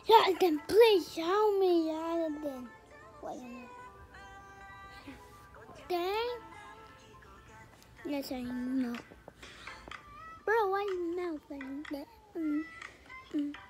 Jonathan, please show me, Jonathan. Wait a minute. Dang. Yes, I know. Bro, why are you mouthing that?